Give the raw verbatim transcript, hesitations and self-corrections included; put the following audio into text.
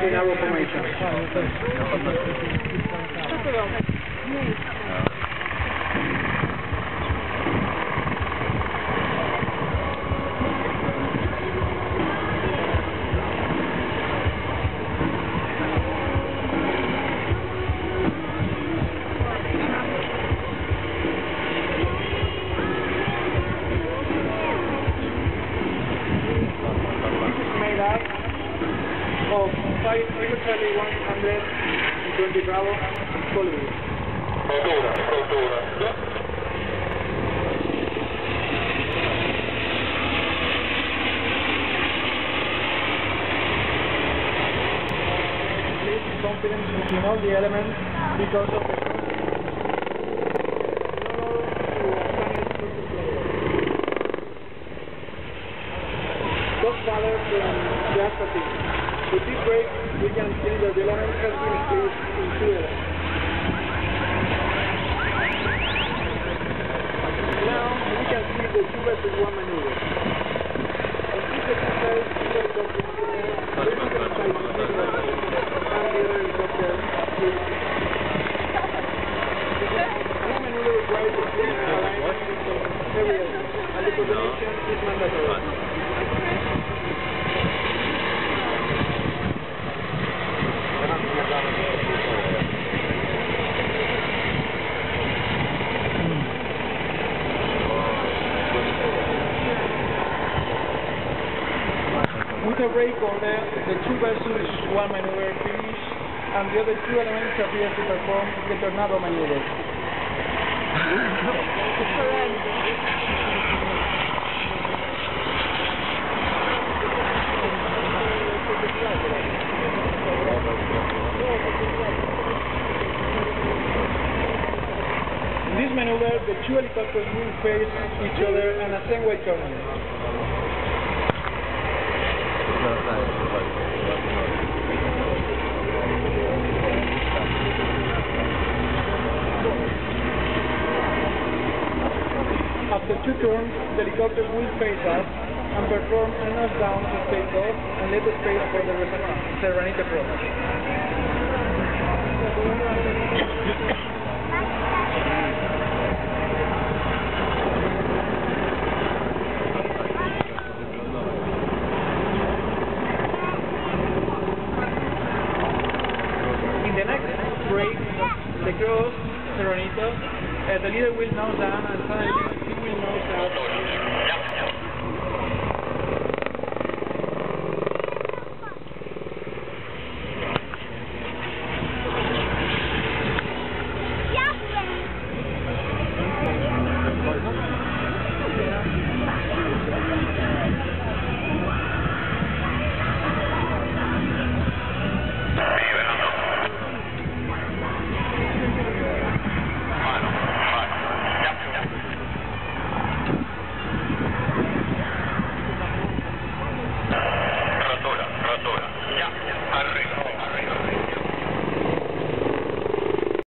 in arrow formation. Of five Charlie one hundred twenty Bravo, Hollywood. Rotura, rotura. Please confidence in all the elements because of the Godfather from Jazz Fatigue. With this break, we can see that the element has been split in two elements. Now, we can see the two versus one maneuver. On this exercise, we have got the vertical side and the other helicopter is this maneuver requires a clean alignment of every element, and the coordination is mandatory. With a break order, the two versus one maneuver finish, and the other two elements appear to perform the tornado maneuver. In this maneuver, the two helicopters will face each other and ascend while turning. After two turns, the helicopters will face us and perform a nose-down to take off and let the space for the Serranite approach. In the next break, the cross Serranito, uh, the leader will nose down and suddenly he will nose out.